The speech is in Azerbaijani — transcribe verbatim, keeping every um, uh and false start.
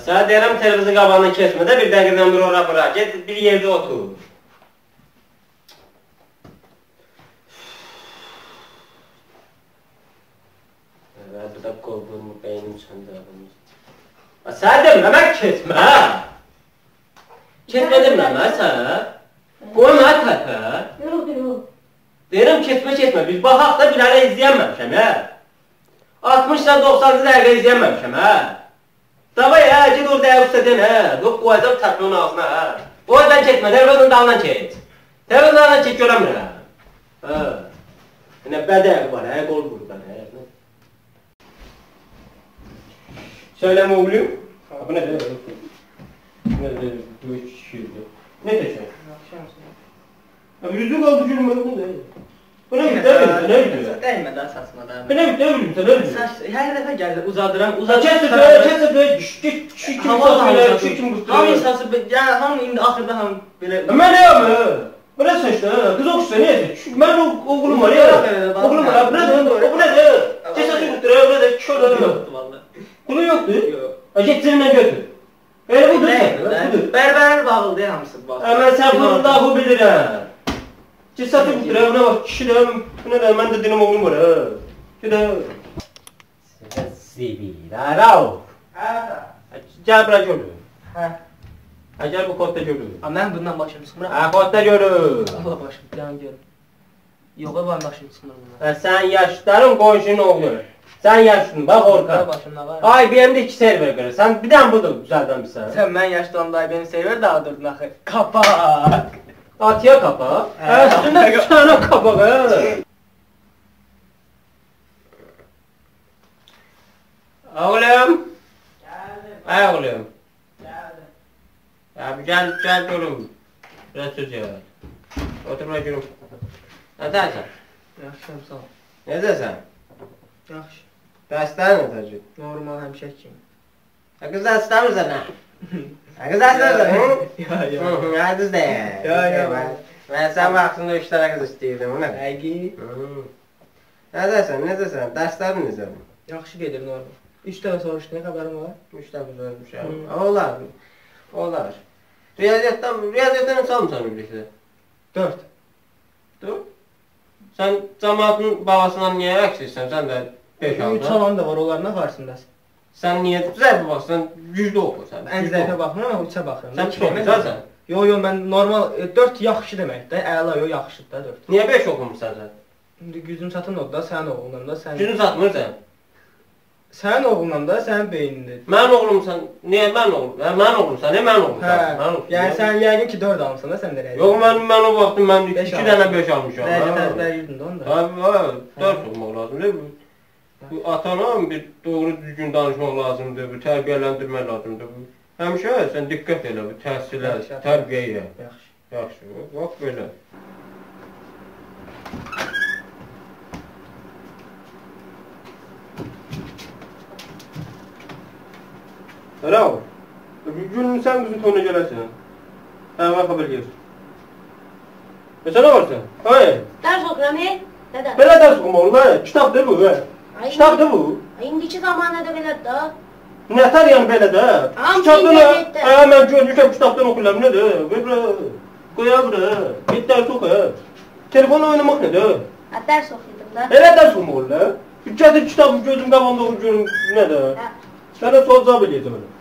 Sənə deyirəm, televizyon qabağından keçmə də, bir dəqiqədən bir ora bura, get, bir yerdə otur. Evet, bu da qorxumu, beynim çəndə. Sənə demirəm, mən keçmə. Keçmə demirəm, mən sənə. Qoyma təpə. Yox, yox. Deyirəm, keçmə, keçmə. Biz baxaq da bir hələ izləyənməmişəm, hə? altmışdan doxsancı dəqiqə izləyənməmişəm, hə? Davay, hə, gid orada əvüstə den, hə? Yox, qoyacaq təpinin ağzına, hə? Oradan keçmə, televizyon dalından keç. Televizyon dalından keç, görəmirəm. Hə? Nə bədəyi var, hə? Qol buradan, hə? Söyleme oğlum. Bu ne de? Ne de? Bu üç kişiydi. Ne de sen? Abi yüzük aldı gülüm ben bu ne? Bu ne bitti? Ne bitti? Değmeden saçmadan. Bu ne bitti? Ne bitti? Ne bitti? Saç her defa geldi uzadıran uzadıran. Çetse böyle çetse böyle şişt şişt kim satıyor? Şişt kim tutuyor? Hamı sası yani hamı indi ahırda hamı böyle. Ben ne yapayım? Bu ne saçta? Kız okusa ne? Ben oğlum var ya. Oğlum var. Bu ne? Bu ne? Çetse tutuyor. Bu ne? Şöyle yoktu vallahi. Kulu yoktu. Yok. Acet seninle götür. Öyle budur sen. Budur. Berber bağlı değil hamısı bağlı. Hemen sen bunu da bu bilir ha. Cesatı budur ha. Buna bak. Kişi de bu ne de ben de dinim oğlum var ha. Şurada. Sibira rao. Ha. Gel bırak yolu. Ha. Ha gel bu kodda yolu. Ama ben bundan başım sıkmıram. Ha kodda yolu. Allah başım yan gör. Yok ben başım sıkmıram. Ha sen yaşların komşunun oğlu. Sen yaşlısın bak orada. Ay benim de iki server göre. Sen bir tane budur güzelden bir sen. Sen ben yaşlı onda benim server dağıdırdın axı. Kapak. Atıya kapak. Ha üstünde bir tane kapak ha. Oğlum. Geldim. Ay oğlum. Geldim. Ya bir gel gel oğlum. Biraz söz ya. Otur buraya gülüm. Ne dersen? Yaxşıyam sağ ol. Ne dersen? Yaxşı. Dersler ne tercih? Normal həmişə kimi. Ya kız ders istemirsen ha? Ya kız ders istemirsen hı? Ya ya. Hı hı ya kız de. Ya ya. Ben, ben sen vaktinde üç tane kız istiyordum o ne? Həqiqi. Ne dersen ne dersen? Dersler mi dersen? Yaxşı gedir normal. üç dəfə soruşdu, nə xəbərim var? Üç tane kız ölmüş ya. Olar. Olar. Riyaziyattan, riyaziyattan sağ mı sanıyor birlikte? dörd. Dur. Sen cemaatın babasından niye eksiysen sen de beş aldın? üç alan da var, onların qarşısındasın. Sen niye zərfə baxsan, yüzdə oxu sən. Ən zərfə baxmıram, amma üçə baxıram. Sən çox oxusan? Yo yo, mən normal dörd yaxşı deməkdir, əla yo yaxşıdır da dörd. Niyə beş oxumusan sən? İndi gücün çatın o da, sənin oğlundan da, sənin... Gücün çatmırsan? Sənin oğlundan da, sənin beynindir. Mənim oğlumsan, niyə mən oğlum? Hə, mən oğlumsan, niyə mən oğlumsan? Hə, yəni sən yəqin ki dörd almışsan da sən də rəyəcək. Yox, mən, mən o vaxtım mən iki dənə beş almışam. Rəyəcət əzbəriydin də onda. Hə, hə, dörd oxumaq lazımdır. Bu atana bir doğru düzgün danışmaq lazımdır, bu tərbiyələndirmək lazımdır. Həmişə sən diqqət elə bu təhsilə, tərbiyəyə. Yaxşı. Yaxşı, bax belə. Bravo. Günün sen bizim tonuna gelersin. Hemen haber gelir. Mesela ne varsa? Hayır. Ders okuram he? Dede. Böyle ders okuma oğlum he. Kitap değil bu he. Kitap değil bu. İndiki zamanlarda belə da. Ne tar yani böyle de. Am Kitaptan internette. hemen görmüşüm kitaptan okuyorum ne de. Ve bre. Koya bre. Git ders oku he. Telefonla oynamak ne de. Ha, ders okuyordum da. Hele ders okuma oğlum he. Bir çadır kitabı gözüm kafamda okuyorum ne de. Ha. Sana soracağım biliyorsun öyle.